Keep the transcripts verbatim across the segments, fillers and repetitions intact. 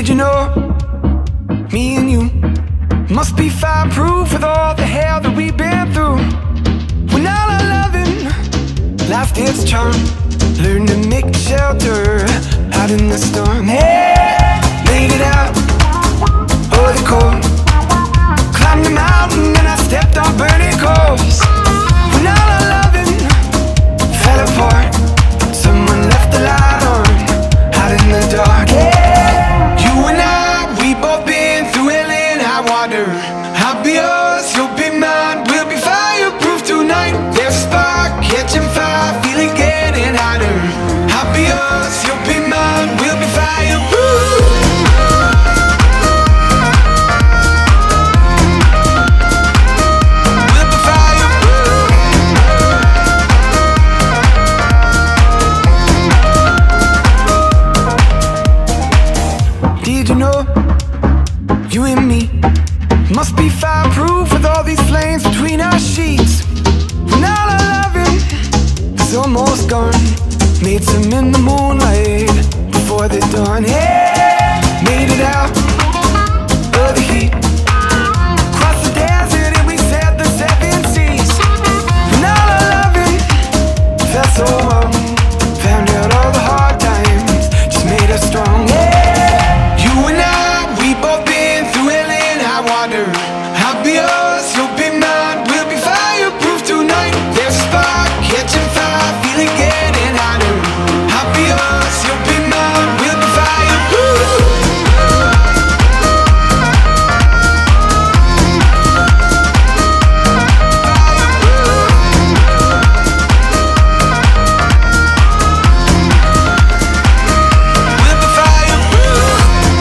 Did you know, me and you must be fireproof with all the hell that we've been through. When all our loving lost its charm, learned to make shelter out in the storm. Hey, made it out over the cold, climbed the mountain and I stepped on burning coals. When all our loving fell apart, someone left the light on out in the dark. Yeah, you and I, we both been through hell and high water. I'll be yours, you'll be mine, we'll be fireproof tonight. There's a spark catching fire, feeling getting hotter. I'll be yours, you'll be mine, we'll be fireproof. We'll be fireproof. Did you know, you and me must be fireproof with all these flames between our sheets. When all our loving is almost gone, made some in the moonlight before the dawn. Yeah, made it out of the heat, crossed the desert and we sailed the seven seas. When all our loving felt so warm, found out all the hard times just made us strong. Yeah, you and I, we both been through hell and high water. I'll be yours, you'll be mine, we'll be fireproof tonight. There's a spark catching fire, feeling getting hotter. I'll be yours, you'll be mine, we'll be fireproof. We'll be fireproof.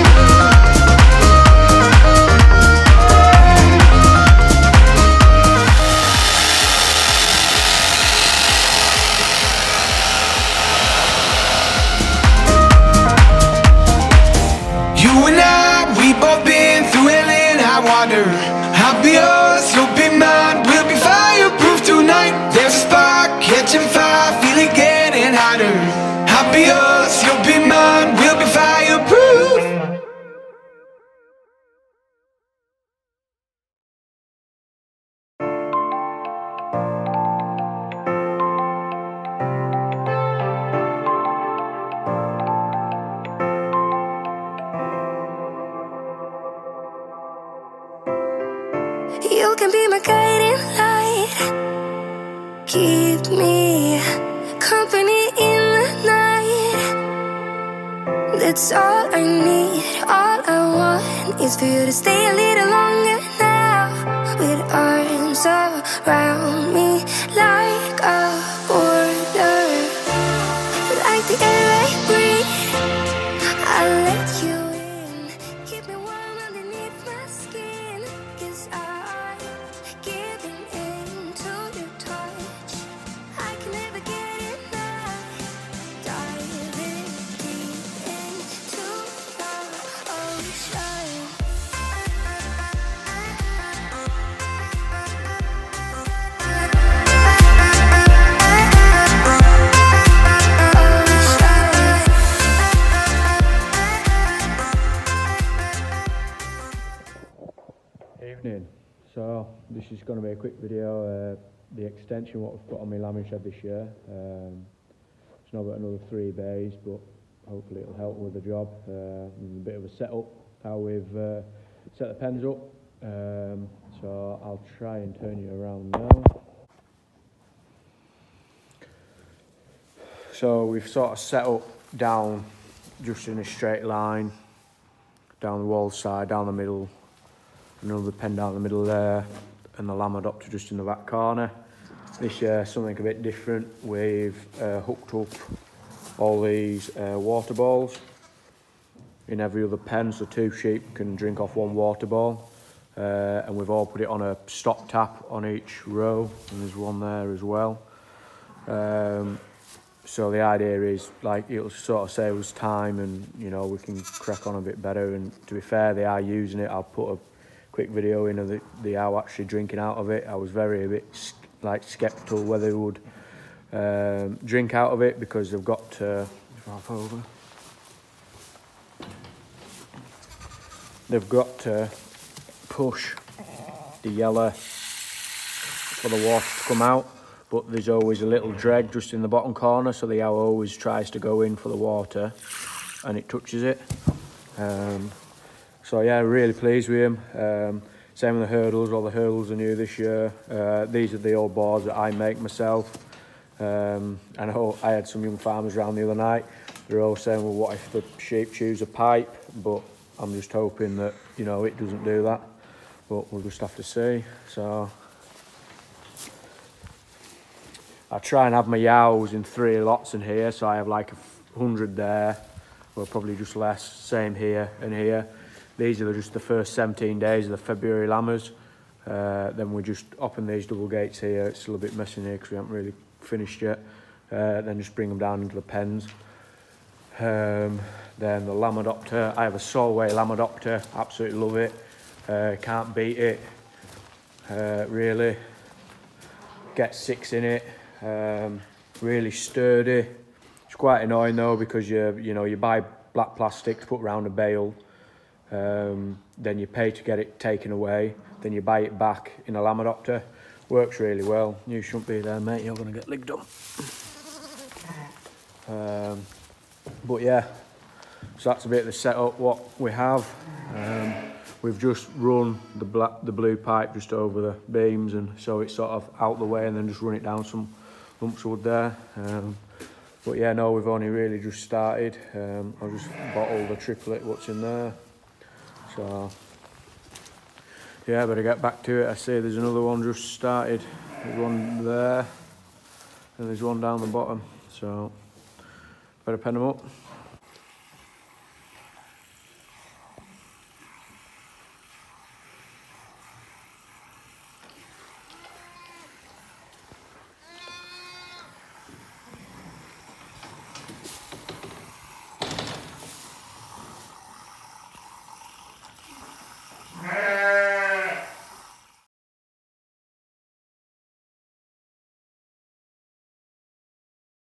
You and I, we both been through hell and high water. I'll be yours, you'll be mine, we'll be fireproof tonight. There's a spark catching fire, feeling getting hotter. I'll be yours, you'll be mine, we'll be fireproof. You can be my guiding light, keep me company in the night. That's all I need, all I want is for you to stay a little longer now, with arms around me like a border, like the air I breathe. I'll let you in, keep me warm underneath my skin, 'cause I'm giving in to your touch. I can never get enough, diving deep into the ocean. Evening. So this is going to be a quick video. Uh, the extension what we've put on my lambing shed this year. Um, it's not about another three bays, but hopefully it'll help with the job. Uh, a bit of a setup how we've uh, set the pens up. Um, so I'll try and turn you around now. So we've sort of set up down just in a straight line, down the wall side, down the middle. Another pen down the middle there, and the lamb adopter just in the back corner. This year something a bit different. We've uh, hooked up all these uh, water balls in every other pen, so two sheep can drink off one water ball. Uh, and we've all put it on a stop tap on each row, and there's one there as well. Um, so the idea is, like, it'll sort of save us time, and you know, we can crack on a bit better. And to be fair, they are using it. I'll put a quick video in of the, the owl actually drinking out of it. I was very a bit like sceptical whether they would um, drink out of it, because they've got to, over. they've got to push the yellow for the water to come out, but there's always a little dreg just in the bottom corner, so the yow always tries to go in for the water and it touches it. Um, so yeah, really pleased with him. Um, same with the hurdles. All the hurdles are new this year. Uh, these are the old boards that I make myself. Um, and I, I had some young farmers around the other night. They're all saying, well, what if the sheep choose a pipe? But I'm just hoping that, you know, it doesn't do that. But we'll just have to see. So I try and have my yows in three lots in here. So I have like a hundred there, well, probably just less. Same here and here. These are just the first seventeen days of the February lambers. Uh, then we're just open these double gates here. It's still a bit messy in here because we haven't really finished yet. Uh, then just bring them down into the pens. Um, then the lamb adopter. I have a Solway lamb adopter. Absolutely love it. Uh, can't beat it. Uh, really. Get six in it. Um, really sturdy. It's quite annoying though because you you know you buy black plastic to put around a bale. Um, then you pay to get it taken away, then you buy it back in a lamb adopter. Works really well. You shouldn't be there, mate, you're going to get licked up. Um, but yeah, so that's a bit of the setup, what we have. Um, we've just run the black, the blue pipe just over the beams, and so it's sort of out the way, and then just run it down some lumps of wood there. Um, but yeah, no, we've only really just started. Um, I'll just bottle the triplet, what's in there. So, yeah, better get back to it. I see there's another one just started. There's one there, and there's one down the bottom. So, better pen them up.